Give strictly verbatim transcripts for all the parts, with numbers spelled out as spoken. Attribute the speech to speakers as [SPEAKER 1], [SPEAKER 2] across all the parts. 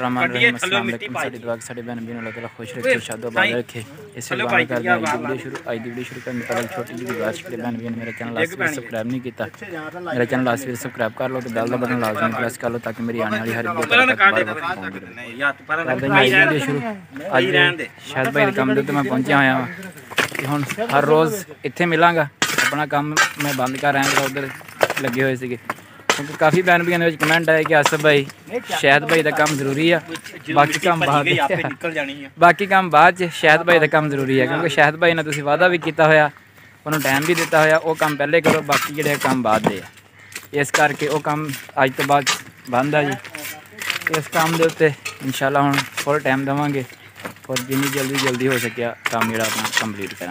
[SPEAKER 1] बिस्मिल्लाहिर्रहमानिर्रहीम अस्सलाम वालेकुम साडी दुआ साडे बहन भी अल्लाह ताला खुश रखे शादो आबाद रखे। इस बार कर दी वीडियो शुरू आज दी वीडियो शुरू करने पहले छोटी जी गुजारिश के बहन भी मेरा चैनल आज भी सब्सक्राइब नहीं किया मेरा चैनल आज भी सब्सक्राइब कर लो तो बेल का बटन लाजमी प्रेस कर लो ताकि मेरी आने वाली हर वीडियो शुरू आज शायद भाई काम दे मैं पहुंचा होया हुन हर रोज़ इत्थे मिलांगा अपना काम मैं बंद कर रहा उधर लगे हुए थे क्योंकि काफ़ी बहन भी कमेंट आए कि आसफ भाई शहद भाई का काम जरूरी है बाकी काम बाद बाकी काम बाद शहद भाई का काम जरूरी है क्योंकि शहद भाई ने तुसीं वादा भी किया होया उन्होंने टाइम भी दिता होया वो काम पहले करो बाकी जोड़े काम बाद दे इस करके वो काम अज तो बाद बंद है जी। इस काम के उत्ते इंशाल्लाह हुण फुल टाइम देवांगे और जिन्नी जल्दी जल्दी हो सकिया काम जो अपना कंप्लीट करा।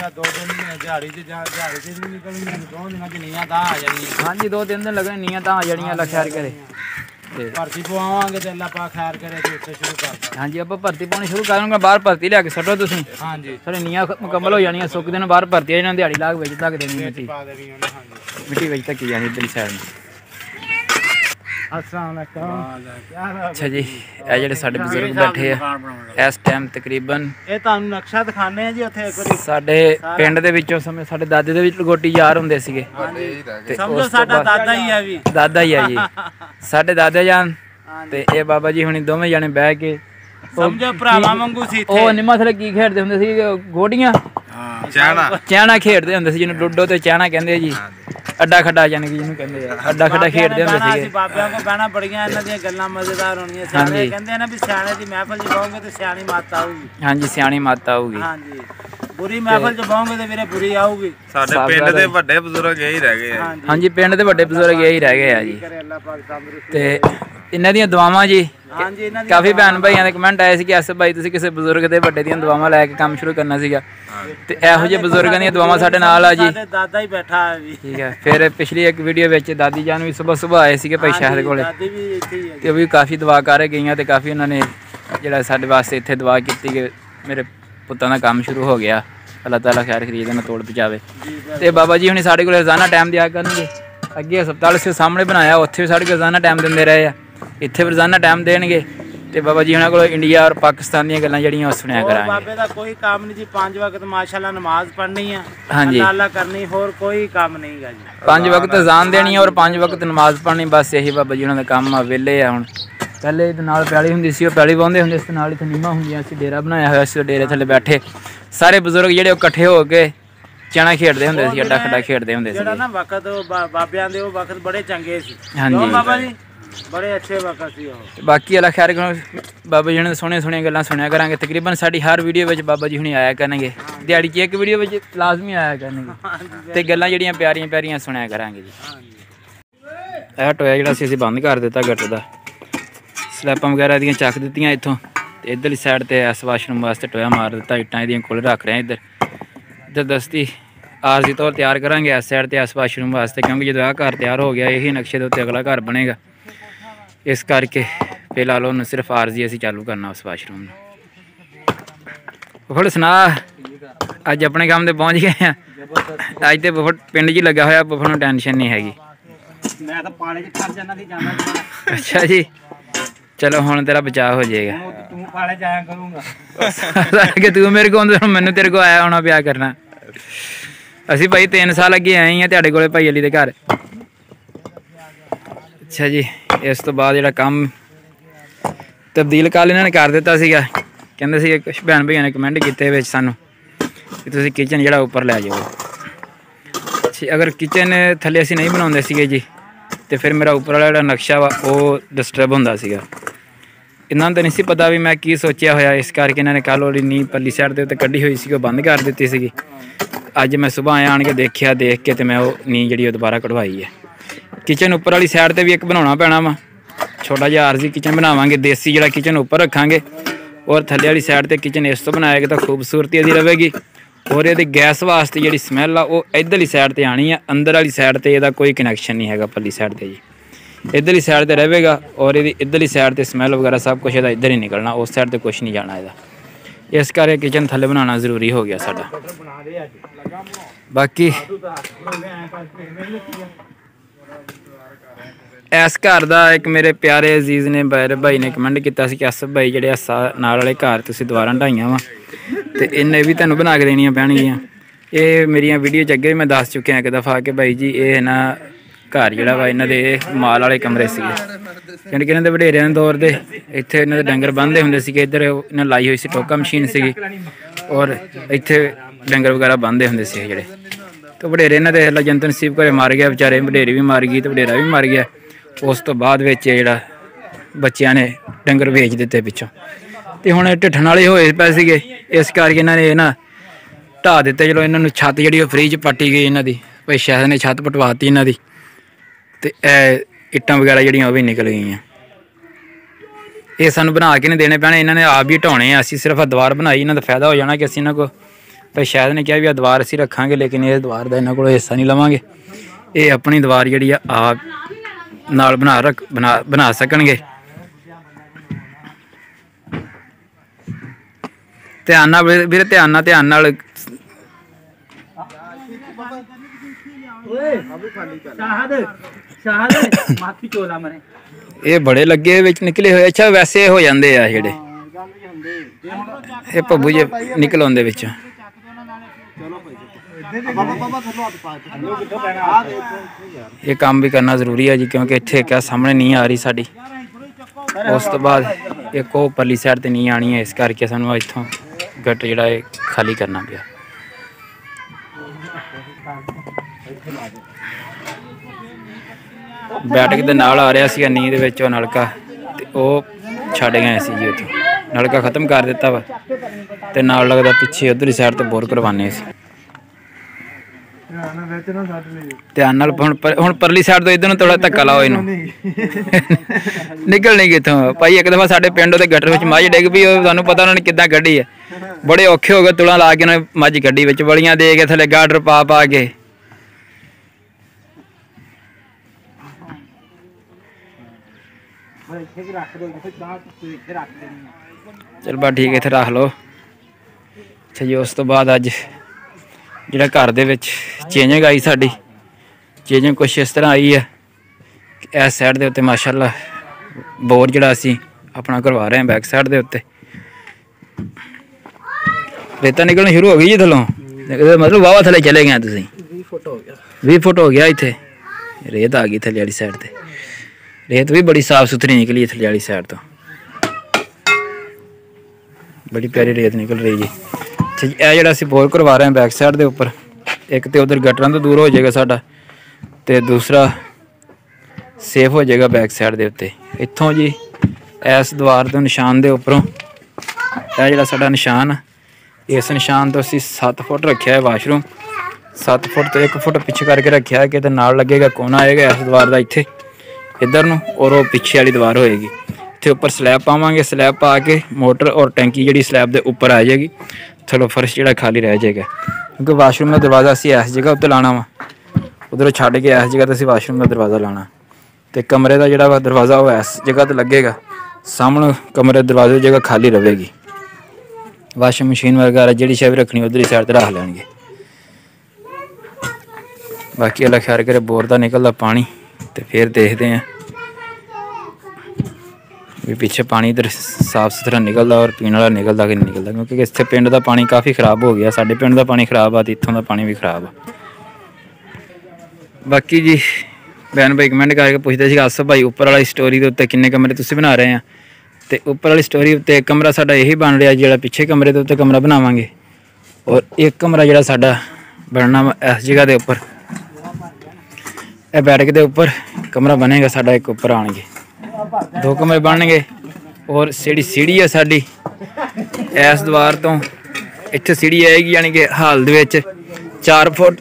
[SPEAKER 1] हाँ जी दो तीन दिन लगने नीया तो आ जानिया अल्लाह खैर करे भर्ती पवावांगे तो अल्लाह पाक खैर करे तो उत्ते शुरू कर। हाँ जी आप भर्ती पानी शुरू करूँगा बाहर भर्ती लिया के सटो तुसीं। हाँ जी थोड़ी नीया मुकम्मल हो जानी सुक दिन बाहर भर्ती आ जाना दिहाड़ी लाग बेच तक देनी मिट्टी मिट्टी बेच तक की जानी इधरली साइड में। अच्छा जी ये जो साढ़े बजुर्ग बैठे है इस टाइम तकरीबन नक्शा दिखाने जी साढ़े पिंड दे विचों समय साढ़े दादे दे विच लंगोटी यार हुंदे सीगे दादा ही है जी साढ़े दादा जान ते ए बाबा जी हुणी दोवें जने बह के समझो भरावां वांगू सी ओ निम्मा थले की खेडदे हुंदे सी गोटियां चैना चैना खेडदे हुंदे सी जिन्नू डुड्डो ते चैना कहंदे जी अड्डा खड्डा यानी कि जिन्होंने कहते हैं अड्डा खड्डा खेडते होंदे सी बाबियां को बहना बड़ियां इन्हां दी गल्लां मजेदार होणियां सारे कहंदे ना भी सियाणे दी महफिल च बहोगे तो सियाणी माता आऊगी। हां जी सियाणी माता आऊगी। हां जी बुरी महफिल च बहोगे तो वीरे बुरी आऊगी। साडे पिंड दे वड्डे बुजुर्ग यही रह गए हैं। हां जी पिंड दे वड्डे बुजुर्ग यही रह गए हैं जी ते इन्हां दी दुआवां जी काफ़ी भैन भाइयों के कमेंट आए थे कि आसफ भाई तुसीं किसी बुजुर्ग के वड्डे दी दुआवां लैके काम शुरू करना सीगा ते इहो जिहे बुजुर्गां दी दुआवां साडे नाल आ जी दादा ही बैठा है ठीक है। फिर पिछली एक वीडियो में दादी जान भी सुबह सुबह आए थे भाई शहर को ते भी काफ़ी दुआ कर गई ते काफ़ी उन्होंने जिहड़ा साडे वास्ते इत्थे दुआ की कि मेरे पुत्तां दा काम शुरू हो गया अल्लाह ताला खैर खरीद ना तोड़ पहुँचावे ते बाबा जी हुणी साडे कोल रोज़ाना टाइम दिया करनगे अगे हस्पताल से सामने बनाया उत्थे भी साडे कोल रोज़ाना टाइम दिंदे रहे आ इत्थे रोज़ाना टाइम देणगे ते बाबा जी हुणां कोल इंडिया और पाकिस्तान दी गल्लां जड़ियां सुनिया करांगे। बाबे दा कोई काम नहीं जी पांच वक्त माशाअल्लाह नमाज पढ़नी है हाँ जी अल्लाह करनी होर कोई काम नहीं गा जी पांच वक्त अज़ान देनी है और पांच वक्त नमाज पढ़नी बस यही बाबा जी हुणां दा काम आ वेले आ हुण पहले इहदे नाल पैली हुंदी सी पैली वाहुंदे हुंदे इस नाल इत्थे नीमां हुंदियां सी डेरा बनाया होया सी डेरे थल्ले बैठे सारे बुजुर्ग जिहड़े इकट्ठे हो के चना खेडदे हुंदे सी अड्डा खड्डा खेडदे हुंदे सी जेड़ा ना वक्त बाबियां दे ओ वक्त बड़े चंगे सी। हां जी बाबा जी बड़े अच्छे वक्त सी ओ बाकी अल्लाह खैर करो बाबा जी ने सोहणियां सोहणियां गल्लां सुनिया करांगे तकरीबन साडी हर वीडियो विच बाबा जी हुणी आया करनगे दिहाड़ी च एक वीडियो विच लाजमी आया करनगे ते गल्लां जड़ियां प्यारियां प्यारियां सुनिया करांगे जी। ਇਹ ਟੋਇਆ ਜਿਹੜਾ ਸੀ ਅਸੀਂ ਬੰਦ ਕਰ ਦਿੱਤਾ ਗੱਟ ਦਾ ਸਲੈਪਾਂ ਵਗੈਰਾ ਦੀਆਂ ਚੱਕ ਦਿੱਤੀਆਂ ਇੱਥੋਂ ਤੇ ਇੱਧਰਲੀ ਸਾਈਡ ਤੇ ਇਸ ਵਾਸ਼ਰੂਮ ਵਾਸਤੇ ਟੋਇਆ ਮਾਰ ਦਿੱਤਾ ਇੱਟਾਂ ਇਹਦੀਆਂ ਕੋਲ ਰੱਖ ਰਹੇ ਇੱਧਰ ਇੱਧਰ ਦਸਤੀ ਆਰਜ਼ੀ ਤੌਰ ਤਿਆਰ ਕਰਾਂਗੇ ਇਸ ਸਾਈਡ ਤੇ ਇਸ ਵਾਸ਼ਰੂਮ ਵਾਸਤੇ ਕਿਉਂਕਿ ਜਦੋਂ ਆਹ ਘਰ ਤਿਆਰ ਹੋ ਗਿਆ ਇਹੀ ਨਕਸ਼ੇ ਦੇ ਉੱਤੇ ਅਗਲਾ ਘਰ ਬਣੇਗਾ इस करके फिलहाल उन्होंने सिर्फ आरजी असी चालू करना उस वाशरूम में। बुफड़ सुना अज अपने काम से पहुँच गए हैं अज तो बुफड़ पिंड च लगा होया बुफड़ नूं टेंशन नहीं हैगी। अच्छा जी चलो हुण तेरा बचाव हो जाएगा कि तू मेरे को मैनू तेरे को आया होना प्या करना असी भाई तीन साल अगे आए हैं तुहाडे कोले भाई अली दे घर। अच्छा जी इस तो बाद जो काम तब्दील कल इन्होंने कर दिता सीगा कहंदे सी कुछ भैन भाइयों ने कमेंट किए विच सानू कि तुसीं किचन जिहड़ा उपर लै जाओ अगर किचन थल्ले असीं नहीं बनाउंदे सीगे जी तो फिर मेरा उपर वाला जिहड़ा नक्शा वा वो डिस्टर्ब हुंदा सीगा इन्हां नूं तां नहीं सी पता भी मैं की सोचिया होया इस करके इन्होंने कल वाली नींह परली साइड दे उत्ते कड्ढी होई सी बंद कर दित्ती सीगी अज मैं सुबह आया आण के देखिया देख के तो मैं वो नींह जिहड़ी दोबारा कढवाई है। किचन उपर वाली साइड पर भी एक बनाना पैना वा छोटा जिहा आरजी किचन बनावांगे देसी जिहड़ा किचन उपर रखांगे और थल्ले वाली साइड पर किचन इस तो बनाएगा तो खूबसूरती इहदी रहेगी और ये गैस वास्ते जिहड़ी स्मैल आ वो इधरली साइड पर आनी है अंदर वाली साइड पर इसदा कोई कनैक्शन नहीं है परली साइड पर जी इधरली साइड पर रहेगा और ये इधरली साइड पर स्मैल वगैरह सब कुछ इहदा इधर ही निकलना उस साइड पर कुछ नहीं जाना इहदा इस करके किचन थल्ले बनाना जरूरी हो गया साडा। बाकी इस घर का एक मेरे प्यारे अजीज़ ने बैर भाई ने कमेंट किया कि असफ भाई जेडे असा नाल वाले घर तुसीं दुबारा ढाइया वा तो इन्हें भी तुहानूं बना के देनियां पैणगियां। ये मेरिया वीडियो च अगे भी मैं दस चुकिया एक दफ़ा कि भाई जी ये ना घर जोड़ा वा इन्हों के माल वाले कमरे से क्योंकि इन्होंने वडेरिया दौर के इतने इन्होंने डंगर बंधे होंगे सी इधर इन्हें लाई हुई सी टोका मशीन सी और इतने डंगर वगैरह बंधे होंगे से जोड़े तो वडेरे इन्होंने देख ला जंतु नसीब घरे मार गया बेचारे वडेरी भी मार गई तो वडेरा भी मार गया। उस तो बाद जोड़ा बच्चों ने डंगर वेच दिते पिछों तो हुण ढिठण वाले होए पे सीगे इस करके इन्होंने ना ढा दिते। चलो इन्होंने छत्त जी फ्री च पट्टी गई इन्हों की भाई शायद ने छत्त पटवाती इन्हों की तो इट्टां वगैरह जड़ियाँ भी निकल गई। ये सानू बना के नहीं देने पैने इन्होंने आप भी ढाने असी सिर्फ दीवार बनाई इन्हों का फायदा हो जाना कि असीं इन्हों को भाई शायद ने कहा भी दीवार असीं रखांगे लेकिन ये दीवार का इन्हों को हिस्सा नहीं लवांगे। ये अपनी दीवार जी आप नाल बना रख बना बना सकणगे। ध्यान नाल वीरे ध्यान नाल ध्यान नाल ये बड़े लगे विच निकले हुए। अच्छा वैसे हो जाते हैं जेडे ये भब्बू जे निकल आते विच ये काम भी करना जरूरी है जी क्योंकि इत्थे क्या सामने नहीं आ रही साड़ी उस तो बाद एक वो परली साइड ते नहीं आनी है इस करके सानू इत्थों गट जिहड़ा है खाली करना पिया। बैठक के नाल आ रहा सी नींद विच नलका ते ओ छड्ड गए सी जी उत्थों नलका खत्म कर दिता वा ते नाल लगदा पिछे उधरली साइड तो बोर करवाने सी। ध्यान नाल हुण हुण परली साइड तो इधर थोड़ा धक्का लाओ इनू निकल नहीं कितों भाई। एक दफा साडे पिंड ते गटर विच मझ डिग पई तुहानू पता उन्होंने किद्दां कड्ढी है बड़े औखे हो गए तुला ला के उन्होंने मझ कड्ढी विच बड़ियां दे के थले गाडर पा पा के चल बा ठीक है इत्थे रख लो। अच्छा जी उस तो बाद अज जिहड़ा घर दे विच चेंजिंग आई साडी चेंजिंग कुछ इस तरह आई है कि इस साइड के उत्ते माशाअल्लाह बोर जिहड़ा असीं अपना करवा रहे हैं बैक साइड के उत्ते रेता निकलना शुरू हो गई जी थलों मतलब वाहवा थले चले गए तुसीं बीस फुट हो गया बीस फुट हो गया इत्थे रेत आ गई थले वाली साइड ते रेत भी बड़ी साफ सुथरी निकली थले वाली साइड तो बड़ी प्यारी रेत निकल रही जी। अच्छा जी यह जो बोर करवा रहे हैं बैक साइड के उपर एक तो उधर गटरां तो दूर हो जाएगा साडा ते दूसरा सेफ हो जाएगा बैक साइड के उत्ते इत्थों जी इस दीवार तो निशान के उपरों यह जो साडा निशान इस निशान तो असीं सत्त फुट रखा है वाशरूम सत्त फुट तो एक फुट पिछे करके रखा है कि नाल लगेगा कोना आएगा इस दीवार का इत्थे इधर नूं और वो पिछे वाली दीवार होएगी इत्थे उपर स्लैब पावांगे स्लैब पा के मोटर और टैंकी जी स्लैब के उपर आ जाएगी थलो फर्श जो खाली रह जाएगा क्योंकि वाशरूम का दरवाज़ा असीं इस जगह उत्ते लाना वा उधरों छड्ड के इस जगह तो असीं वाशरूम का दरवाज़ा लाना तो कमरे का जोड़ा वा दरवाज़ा वो इस जगह तो लगेगा सामने कमरे दरवाजे जगह खाली रहेगी वाशिंग मशीन वगैरह जी शै भी रखनी उधर साइड रख लेंगे। बाकी अल्लाह खैर करे बोर का निकलता पानी तो फिर देखते हैं भी पीछे पानी इधर साफ सुथरा निकलता और पीने वाला निकलता कि नहीं निकलता क्योंकि इत्थे पिंड का पानी काफ़ी खराब हो गया साडे पिंड का पानी खराब आ तो इत्थों का पानी भी खराब आ। बाकी जी बहन भाई कमेंट करके पूछते थे असफ भाई उपर वाली स्टोरी के उत्ते किन्ने कमरे तुसीं बना रहे हैं तो उपर वाली स्टोरी उत्ते एक कमरा साडा यही बन रहा जो पिछे कमरे के उत्ते कमरा बनावांगे और एक कमरा जो साडा बनना इस जगह के उपर यह बैठक के उपर कमरा बनेगा साडा एक उपर आएंगे दो कमरे बनणगे और सीढ़ी सीढ़ी है साडी इस दीवार तो इत्थे सीढ़ी आएगी यानी कि हाल दे विच चार फुट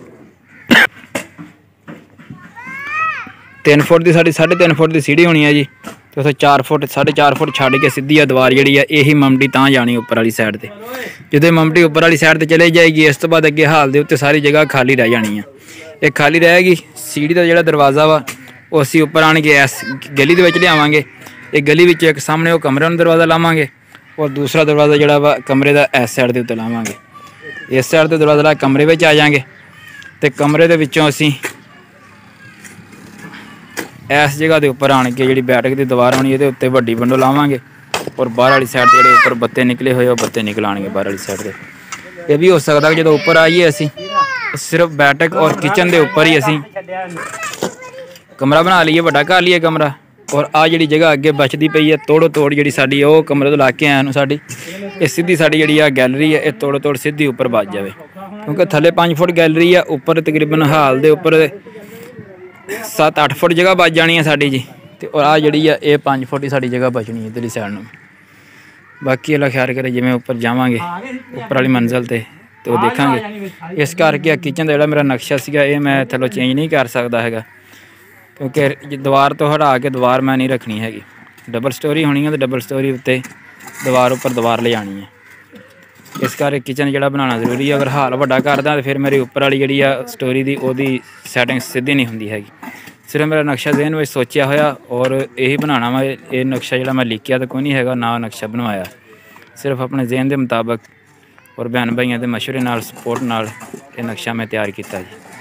[SPEAKER 1] तीन फुट की साढ़े साढ़े तीन फुट की सीढ़ी होनी है जी तो उत्थे चार फुट साढ़े चार फुट छड्ड के सीधी है दीवार जी है यही ममटी तां जानी उपर वाली साइड से जो ममटी उपर वाली साइड से चले जाएगी इस तो बाद अगे हाल दे उत्ते सारी जगह खाली रह जानी है ये खाली रहेगी। सीढ़ी का जोड़ा दरवाज़ा वा वो असीं उपर आण के इस गली दे विच लियावांगे एक गली विच एक सामने वो कमरे में दरवाज़ा लावांगे और दूसरा दरवाज़ा जोड़ा वा कमरे का इस साइड के उत्ते लावांगे इस साइड तो दरवाज़ा ला कमरे में आ जाएंगे तो कमरे के विचों असीं इस जगह के उपर आन के जी बैठक की दीवार होनी ये उत्ते वड्डी विंडो लावांगे और बाहर वाली साइड जो उपर बत्ते निकले हुए वो बत्ते निकल आएंगे बाहर वाली साइड से। ये भी हो सकता है जो उपर आइए असी सिर्फ बैठक और किचन के उपर ही असी कमरा बना लीए, वड्डा कर लीए कमरा। और आ जी जगह अगे बचती पई है तोड़ो तोड़ जी साड़ी वो कमरे तो ला के आया साड़ी ये सीधी साड़ी जी आ गैलरी है ये तोड़ो तोड़ सीधी उपर बच जाए क्योंकि थले पाँच फुट गैलरी है उपर तकरीबन हाल दे उपर सत्त अठ फुट जगह बच जानी है साड़ी जी। तो और आ जी है ये पाँच फुट ही साड़ी जगह बचनी इधरली साइड में। बाकी अल्लाह खैर करे जिमें उपर जावांगे उपर वाली मंजिल ते तो देखांगे। इस करके किचन का जो मेरा नक्शा सीगा ये मैं थल्लों चेंज नहीं कर सकता है क्योंकि दीवार तो हटा के दीवार मैं नहीं रखनी हैगी। डबल स्टोरी होनी है तो डबल स्टोरी उत्ते दीवार उपर दीवार ले जानी है। इस करके किचन जो बनाना जरूरी है। अगर हाल वड्डा करदा तो फिर मेरी उपर वाली जी स्टोरी की ओदी सैटिंग सीधी नहीं होंदी हैगी। सिर्फ मेरा नक्शा जहन में सोचा होया और यही बनाना मैं ये नक्शा जो मैं लिखिया तो कोई नहीं हैगा ना नक्शा बनवाया सिर्फ अपने जहन के मुताबिक और बहन भाइयों के मशवरे नाल सपोर्ट नाल ये नक्शा मैं तैयार किया जी।